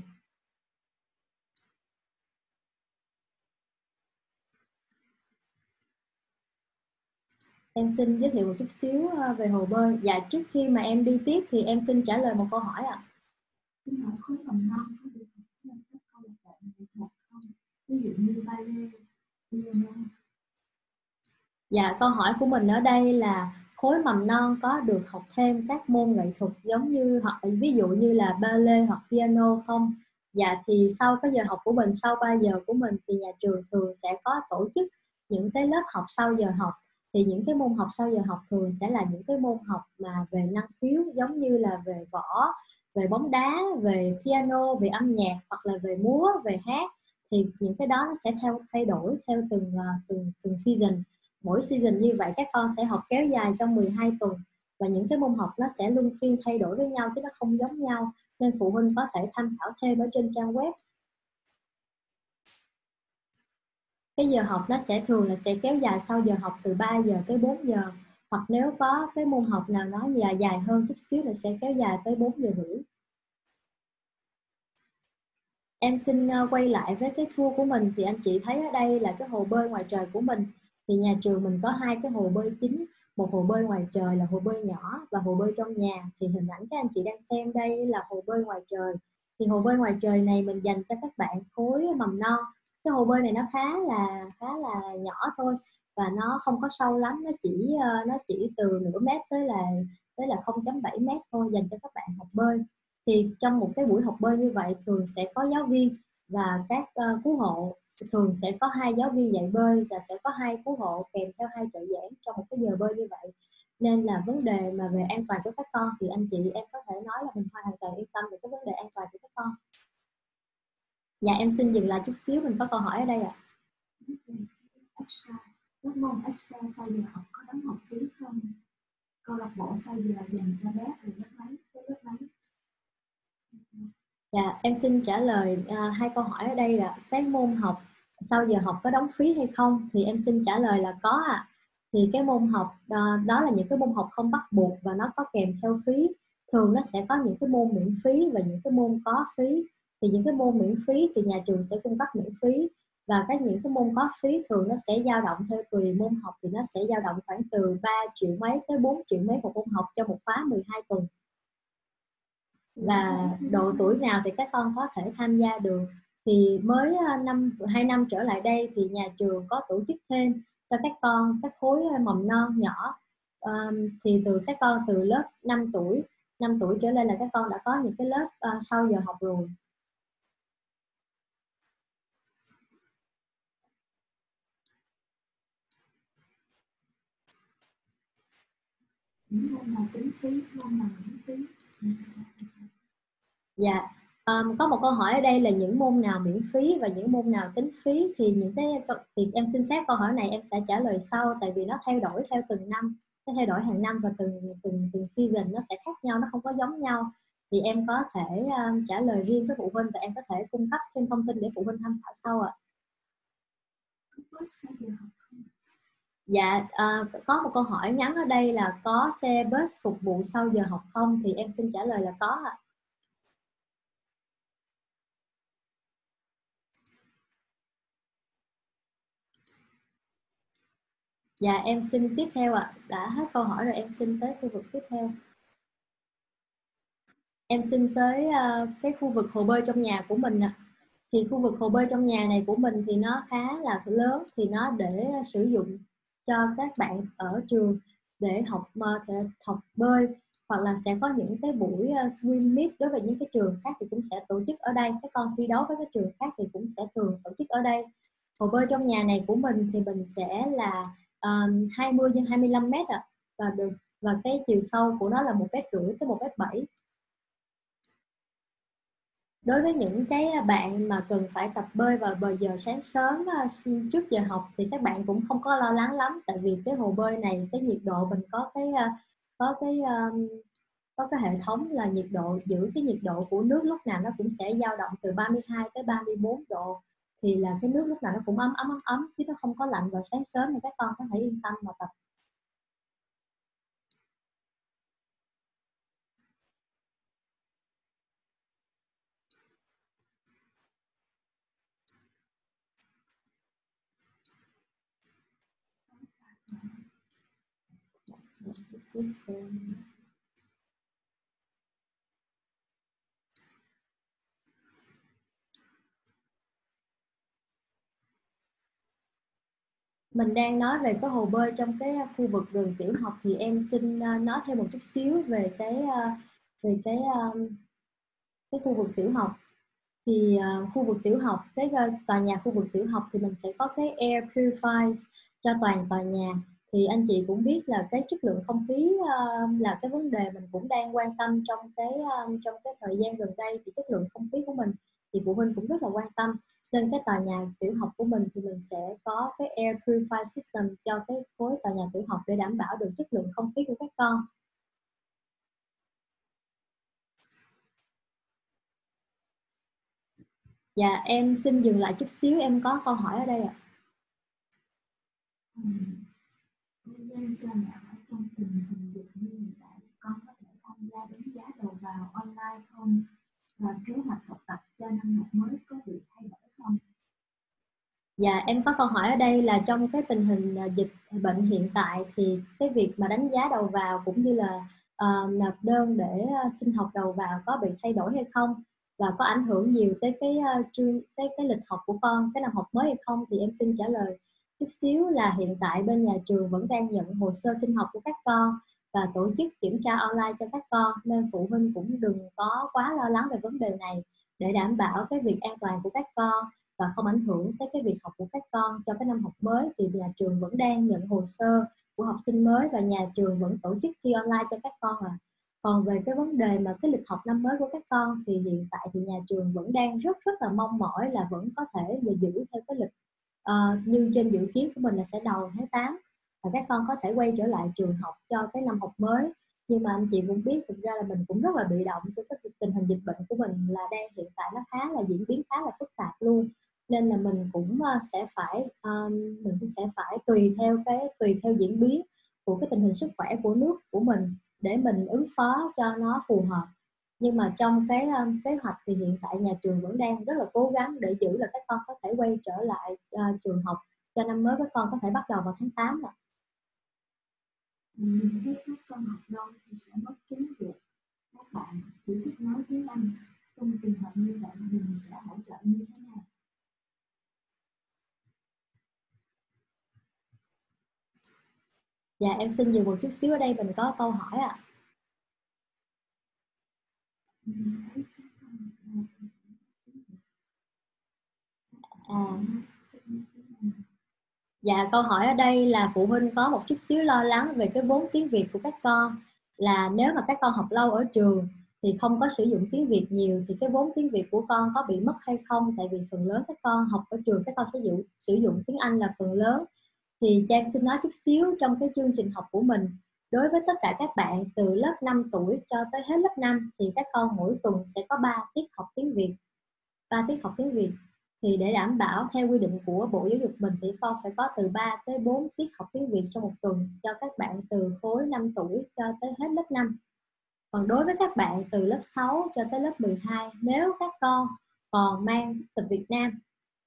Em xin giới thiệu một chút xíu về hồ bơi. Dạ, trước khi mà em đi tiếp thì em xin trả lời một câu hỏi ạ. Xin hỏi khối mầm non có được học thêm các câu lạc bộ nghệ thuật không? Ví dụ như ballet, piano. Dạ, câu hỏi của mình ở đây là khối mầm non có được học thêm các môn nghệ thuật giống như hoặc ví dụ như là ballet hoặc piano không? Dạ, thì sau cái giờ học của mình, sau 3 giờ của mình thì nhà trường thường sẽ có tổ chức những cái lớp học sau giờ học. Thì những cái môn học sau giờ học thường sẽ là những cái môn học mà về năng khiếu, giống như là về võ, về bóng đá, về piano, về âm nhạc, hoặc là về múa, về hát. Thì những cái đó nó sẽ thay đổi theo từng season. Mỗi season như vậy các con sẽ học kéo dài trong 12 tuần, và những cái môn học nó sẽ luân phiên thay đổi với nhau chứ nó không giống nhau, nên phụ huynh có thể tham khảo thêm ở trên trang web. Cái giờ học nó sẽ thường là sẽ kéo dài sau giờ học từ 3 giờ tới 4 giờ, hoặc nếu có cái môn học nào nó dài hơn chút xíu là sẽ kéo dài tới 4 giờ rưỡi. Em xin quay lại với cái tour của mình. Thì anh chị thấy ở đây là cái hồ bơi ngoài trời của mình. Thì nhà trường mình có hai cái hồ bơi chính, một hồ bơi ngoài trời là hồ bơi nhỏ và hồ bơi trong nhà. Thì hình ảnh các anh chị đang xem đây là hồ bơi ngoài trời. Thì hồ bơi ngoài trời này mình dành cho các bạn khối mầm non. Cái hồ bơi này nó khá là nhỏ thôi, và nó không có sâu lắm, nó chỉ từ nửa mét tới là 0,7 mét thôi, dành cho các bạn học bơi. Thì trong một cái buổi học bơi như vậy thường sẽ có giáo viên và các cứu hộ, thường sẽ có hai giáo viên dạy bơi và sẽ có hai cứu hộ kèm theo hai trợ giảng trong một cái giờ bơi như vậy. Nên là vấn đề mà về an toàn cho các con thì anh chị em có thể nói là mình hoàn toàn yên tâm về cái vấn đề an toàn của các con. Dạ, em xin dừng lại chút xíu, mình có câu hỏi ở đây ạ. Các môn extra sau giờ học có đóng học phí không? Câu lạc bộ sau giờ dành cho bé từ lớp mấy tới lớp mấy? Dạ, em xin trả lời hai câu hỏi ở đây là cái môn học sau giờ học có đóng phí hay không, thì em xin trả lời là có ạ. Thì cái môn học đó là những cái môn học không bắt buộc và nó có kèm theo phí. Thường nó sẽ có những cái môn miễn phí và những cái môn có phí. Thì những cái môn miễn phí thì nhà trường sẽ cung cấp miễn phí, và những cái môn có phí thường nó sẽ dao động theo tùy môn học, thì nó sẽ dao động khoảng từ 3 triệu mấy tới 4 triệu mấy một môn học cho một khóa 12 tuần. Và độ tuổi nào thì các con có thể tham gia được. Thì mới 2 năm trở lại đây thì nhà trường có tổ chức thêm cho các con các khối mầm non nhỏ. Thì các con từ lớp 5 tuổi trở lên là các con đã có những cái lớp sau giờ học rồi. Những môn nào tính phí, môn nào miễn phí? Dạ, có một câu hỏi ở đây là những môn nào miễn phí và những môn nào tính phí. Thì thì em xin phép câu hỏi này em sẽ trả lời sau, tại vì nó thay đổi theo từng năm, nó thay đổi hàng năm và từng season nó sẽ khác nhau, nó không có giống nhau. Thì em có thể trả lời riêng với phụ huynh, và em có thể cung cấp thêm thông tin để phụ huynh tham khảo sau ạ. Dạ, có một câu hỏi ngắn ở đây là có xe bus phục vụ sau giờ học không, thì em xin trả lời là có ạ. Dạ, em xin tiếp theo ạ. Đã hết câu hỏi rồi, em xin tới khu vực tiếp theo. Em xin tới cái khu vực hồ bơi trong nhà của mình ạ. Thì khu vực hồ bơi trong nhà này của mình thì nó khá là lớn, thì nó để sử dụng cho các bạn ở trường để học bơi, hoặc là sẽ có những cái buổi swim meet. Đối với những cái trường khác thì cũng sẽ tổ chức ở đây. Các con thi đấu với các trường khác thì cũng sẽ thường tổ chức ở đây. Hồ bơi trong nhà này của mình thì mình sẽ là 20 x 25 mét ạ. Và cái chiều sâu của nó là 1,5 m tới 1,7 m. Đối với những cái bạn mà cần phải tập bơi vào giờ sáng sớm trước giờ học thì các bạn cũng không có lo lắng lắm, tại vì cái hồ bơi này cái nhiệt độ mình có có cái hệ thống là nhiệt độ, giữ cái nhiệt độ của nước lúc nào nó cũng sẽ dao động từ 32 tới 34 độ, thì là cái nước lúc nào nó cũng ấm chứ nó không có lạnh vào sáng sớm, thì các con có thể yên tâm mà tập. Mình đang nói về cái hồ bơi trong cái khu vực gần tiểu học, thì em xin nói thêm một chút xíu về về cái khu vực tiểu học. Thì khu vực tiểu học, tòa nhà khu vực tiểu học thì mình sẽ có cái air purifier cho toàn tòa nhà. Thì anh chị cũng biết là cái chất lượng không khí là cái vấn đề mình cũng đang quan tâm trong cái thời gian gần đây. Thì chất lượng không khí của mình thì phụ huynh cũng rất là quan tâm, nên cái tòa nhà tiểu học của mình thì mình sẽ có cái air purifier system cho cái khối tòa nhà tiểu học để đảm bảo được chất lượng không khí của các con. Dạ em xin dừng lại chút xíu, em có câu hỏi ở đây ạ. Nên cho mẹ hỏi trong tình hình dịch như hiện tại, con có thể tham gia đánh giá đầu vào online không? Và kế hoạch học tập cho năm học mới có bị thay đổi không? Dạ em có câu hỏi ở đây là trong cái tình hình dịch bệnh hiện tại thì cái việc mà đánh giá đầu vào cũng như là nộp đơn để xin học đầu vào có bị thay đổi hay không, và có ảnh hưởng nhiều tới cái lịch học của con cái năm học mới hay không, thì em xin trả lời chút xíu là hiện tại bên nhà trường vẫn đang nhận hồ sơ xin học của các con và tổ chức kiểm tra online cho các con, nên phụ huynh cũng đừng có quá lo lắng về vấn đề này, để đảm bảo cái việc an toàn của các con và không ảnh hưởng tới cái việc học của các con cho cái năm học mới. Thì nhà trường vẫn đang nhận hồ sơ của học sinh mới và nhà trường vẫn tổ chức thi online cho các con à. Còn về cái vấn đề mà cái lịch học năm mới của các con thì hiện tại thì nhà trường vẫn đang rất rất là mong mỏi là vẫn có thể là giữ theo cái lịch như trên dự kiến của mình là sẽ đầu tháng 8 và các con có thể quay trở lại trường học cho cái năm học mới. Nhưng mà anh chị cũng biết thực ra là mình cũng rất là bị động cho cái tình hình dịch bệnh của mình là đang hiện tại nó khá là diễn biến khá là phức tạp luôn, nên là mình cũng sẽ phải tùy theo diễn biến của cái tình hình sức khỏe của nước của mình để mình ứng phó cho nó phù hợp. Nhưng mà trong cái kế hoạch thì hiện tại nhà trường vẫn đang rất là cố gắng để giữ là các con có thể quay trở lại trường học cho năm mới, các con có thể bắt đầu vào tháng 8 rồi. Mình thấy các con học đông thì sẽ mất tiếng Việt. Các bạn chỉ thích nói tiếng Anh. Trong trường hợp như vậy mình sẽ hỗ trợ như thế nào? Dạ em xin dừng một chút xíu, ở đây mình có câu hỏi ạ. Mình thấy các con học đông À, dạ câu hỏi ở đây là phụ huynh có một chút xíu lo lắng về cái vốn tiếng Việt của các con, là nếu mà các con học lâu ở trường thì không có sử dụng tiếng Việt nhiều thì cái vốn tiếng Việt của con có bị mất hay không, tại vì phần lớn các con học ở trường các con sử dụng tiếng Anh là phần lớn. Thì Trang xin nói chút xíu trong cái chương trình học của mình, đối với tất cả các bạn từ lớp 5 tuổi cho tới hết lớp 5 thì các con mỗi tuần sẽ có 3 tiết học tiếng Việt. 3 tiết học tiếng Việt thì để đảm bảo theo quy định của Bộ Giáo dục mình thì con phải có từ 3 tới 4 tiết học tiếng Việt trong một tuần cho các bạn từ khối 5 tuổi cho tới hết lớp 5. Còn đối với các bạn từ lớp 6 cho tới lớp 12, nếu các con còn mang quốc tịch Việt Nam,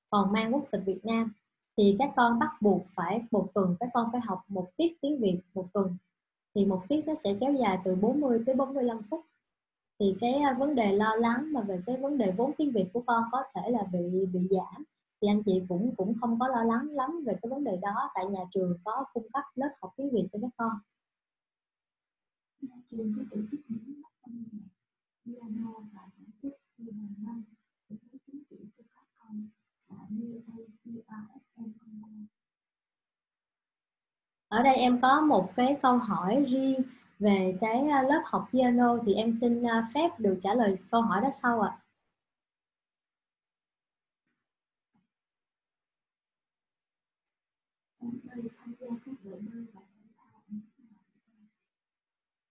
thì các con bắt buộc phải một tuần các con phải học một tiết tiếng Việt một tuần. Thì một tiết nó sẽ kéo dài từ 40 tới 45 phút. Thì cái vấn đề lo lắng mà về cái vấn đề vốn tiếng Việt của con có thể là bị giảm, thì anh chị cũng cũng không có lo lắng lắm về cái vấn đề đó, tại nhà trường có cung cấp lớp học tiếng Việt cho các con. Nhà trường có tổ chức những lớp âm nhạc, piano và tổ chức thi hàng năm để lấy chứng chỉ cho các con như APRSM online. Ở đây em có một cái câu hỏi riêng về cái lớp học piano, thì em xin phép được trả lời câu hỏi đó sau ạ. Em ơi, tham gia các đội bơi và thể thao như thế nào?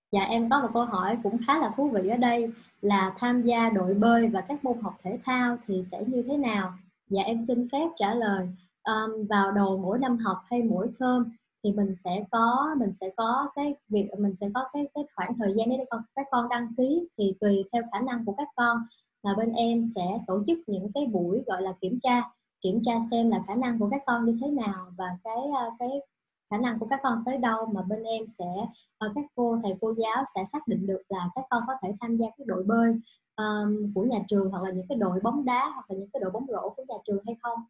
Dạ em có một câu hỏi cũng khá là thú vị ở đây là tham gia đội bơi và các môn học thể thao thì sẽ như thế nào? Dạ em xin phép trả lời. Vào đầu mỗi năm học hay mỗi term thì mình sẽ có cái việc mình sẽ có cái khoảng thời gian để các con đăng ký, thì tùy theo khả năng của các con mà bên em sẽ tổ chức những cái buổi gọi là kiểm tra xem là khả năng của các con như thế nào và cái khả năng của các con tới đâu, mà bên em sẽ các thầy cô giáo sẽ xác định được là các con có thể tham gia cái đội bơi của nhà trường, hoặc là những cái đội bóng đá, hoặc là những cái đội bóng rổ của nhà trường hay không.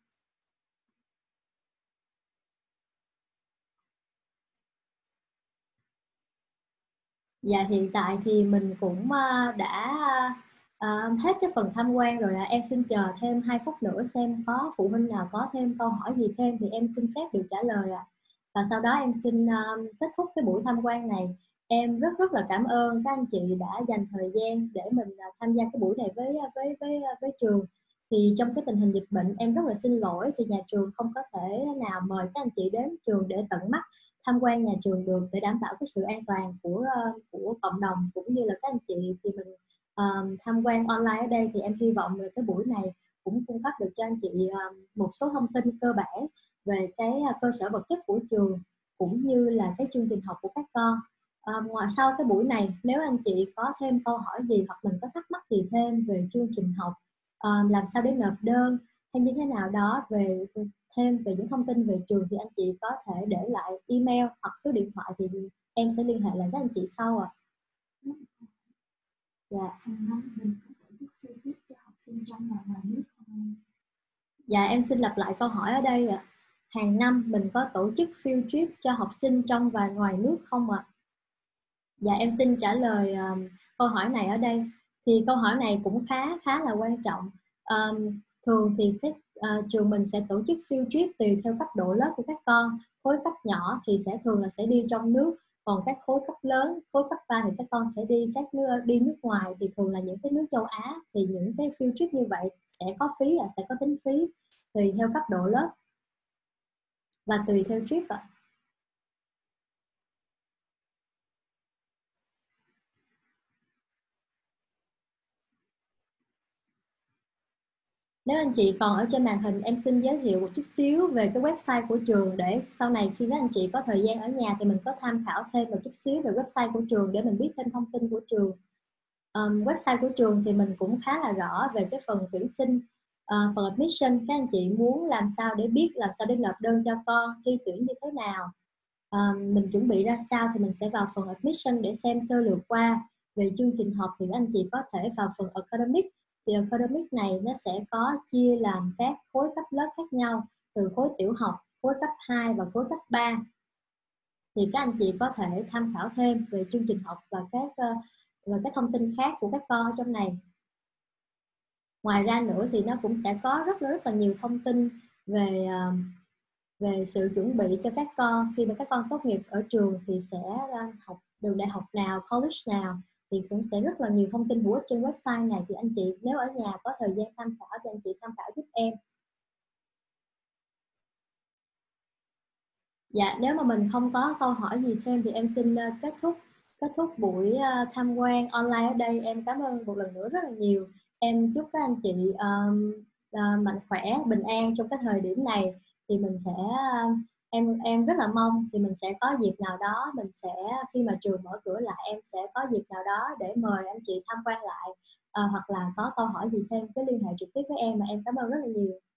Dạ hiện tại thì mình cũng đã hết cái phần tham quan rồi ạ. Em xin chờ thêm 2 phút nữa xem có phụ huynh nào có thêm câu hỏi gì thêm thì em xin phép được trả lời ạ. Và sau đó em xin kết thúc cái buổi tham quan này. Em rất rất là cảm ơn các anh chị đã dành thời gian để mình tham gia cái buổi này với trường. Thì trong cái tình hình dịch bệnh em rất là xin lỗi thì nhà trường không có thể nào mời các anh chị đến trường để tận mắt tham quan nhà trường được, để đảm bảo cái sự an toàn của cộng đồng cũng như là các anh chị. Thì mình tham quan online ở đây thì em hy vọng là cái buổi này cũng cung cấp được cho anh chị một số thông tin cơ bản về cái cơ sở vật chất của trường cũng như là cái chương trình học của các con. Ngoài sau cái buổi này, nếu anh chị có thêm câu hỏi gì hoặc mình có thắc mắc gì thêm về chương trình học, làm sao để nộp đơn hay như thế nào đó thêm về những thông tin về trường, thì anh chị có thể để lại email hoặc số điện thoại thì em sẽ liên hệ lại với anh chị sau ạ. Dạ. Hàng năm mình có tổ chức thi viết cho học sinh trong và ngoài nước không? Dạ em xin lặp lại câu hỏi ở đây ạ. Hàng năm mình có tổ chức field trip cho học sinh trong và ngoài nước không ạ? Dạ em xin trả lời câu hỏi này ở đây. Thì câu hỏi này cũng khá khá là quan trọng. Thường thì trường mình sẽ tổ chức field trip tùy theo cấp độ lớp của các con. Khối cấp nhỏ thì thường là sẽ đi trong nước, còn các khối cấp lớn, khối cấp 3 thì các con sẽ đi nước ngoài, thì thường là những cái nước châu Á. Thì những cái field trip như vậy sẽ có phí, sẽ có tính phí tùy theo cấp độ lớp và tùy theo trip ạ. Nếu anh chị còn ở trên màn hình, em xin giới thiệu một chút xíu về cái website của trường, để sau này khi các anh chị có thời gian ở nhà thì mình có tham khảo thêm một chút xíu về website của trường để mình biết thêm thông tin của trường. Website của trường thì mình cũng khá là rõ về cái phần tuyển sinh. Phần admission, các anh chị muốn làm sao để biết làm sao để nộp đơn cho con, thi tuyển như thế nào, mình chuẩn bị ra sao, thì mình sẽ vào phần admission để xem sơ lược qua về chương trình học. Thì các anh chị có thể vào phần academic. Thì academic này nó sẽ có chia làm các khối cấp lớp khác nhau, từ khối tiểu học, khối cấp 2 và khối cấp 3. Thì các anh chị có thể tham khảo thêm về chương trình học và các thông tin khác của các con ở trong này. Ngoài ra nữa thì nó cũng sẽ có rất là nhiều thông tin về sự chuẩn bị cho các con khi mà các con tốt nghiệp ở trường thì sẽ học đường đại học nào, college nào, thì cũng sẽ rất là nhiều thông tin hữu ích trên website này. Thì anh chị nếu ở nhà có thời gian tham khảo thì anh chị tham khảo giúp em. Dạ nếu mà mình không có câu hỏi gì thêm thì em xin kết thúc buổi tham quan online ở đây. Em cảm ơn một lần nữa rất là nhiều. Em chúc các anh chị mạnh khỏe, bình an trong cái thời điểm này. Thì mình sẽ em rất là mong thì mình sẽ có dịp nào đó, mình sẽ khi mà trường mở cửa lại, em sẽ có dịp nào đó để mời anh chị tham quan lại, hoặc là có câu hỏi gì thêm cứ liên hệ trực tiếp với em. Mà em cảm ơn rất là nhiều.